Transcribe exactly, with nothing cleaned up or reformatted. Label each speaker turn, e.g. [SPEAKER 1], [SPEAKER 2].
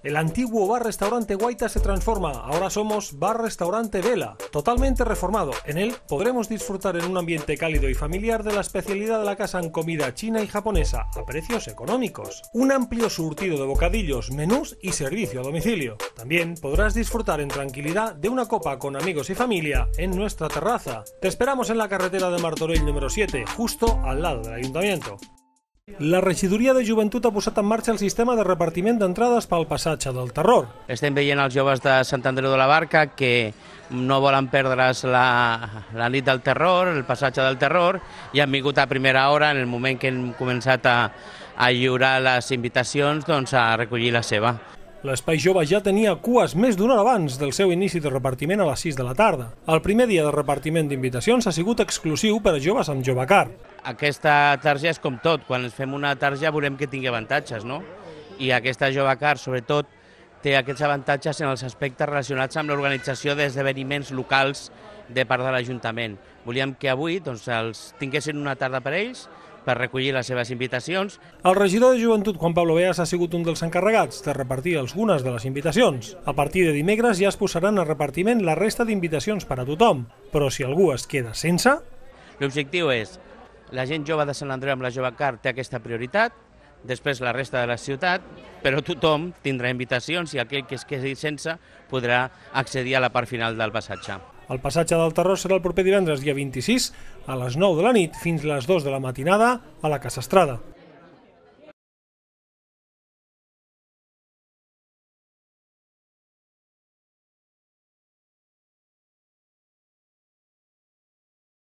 [SPEAKER 1] El antiguo bar-restaurante Guaita se transforma, ahora somos bar-restaurante Vela, totalmente reformado. En él podremos disfrutar en un ambiente cálido y familiar de la especialidad de la casa en comida china y japonesa, a precios económicos. Un amplio surtido de bocadillos, menús y servicio a domicilio. También podrás disfrutar en tranquilidad de una copa con amigos y familia en nuestra terraza. Te esperamos en la carretera de Martorell número siete, justo al lado del ayuntamiento. La regidoria de joventut ha posat en marxa el sistema de repartiment d'entrades pel passatge del Terror.
[SPEAKER 2] Estem veient els joves de Sant Andreu de la Barca que no volen perdre's la, la nit del Terror, el passatge del Terror, i han vingut a primera hora, en el moment que hem començat a, a lliurar les invitacions, doncs a recollir la seva.
[SPEAKER 1] L'Espai Jove ja tenia cues més d'una hora abans del seu inici de repartiment a les sis de la tarda. El primer dia de repartiment d'invitacions ha sigut exclusiu per a joves amb Jovecar.
[SPEAKER 2] Aquesta tarja és com tot, quan ens fem una tarja volem que tingui avantatges, no? I aquesta Jovecar, sobretot, té aquests avantatges en els aspectes relacionats amb l'organització d'esdeveniments locals de part de l'Ajuntament. Volíem que avui doncs, els tinguessin una tarda per ells, per recollir les seves invitacions.
[SPEAKER 1] El regidor de Joventut, Juan Pablo Beas, ha sigut un dels encarregats de repartir algunes de les invitacions. A partir de dimecres ja es posaran a repartiment la resta d'invitacions per a tothom, però si algú es queda sense...
[SPEAKER 2] L'objectiu és, la gent jove de Sant Andreu amb la Jovecar té aquesta prioritat, després la resta de la ciutat, però tothom tindrà invitacions i aquell que es quedi sense podrà accedir a la part final del passatge.
[SPEAKER 1] El passatge del Terror serà el proper divendres dia vint-i-sis a les nou de la nit fins les dues de la matinada a la Casa Estrada.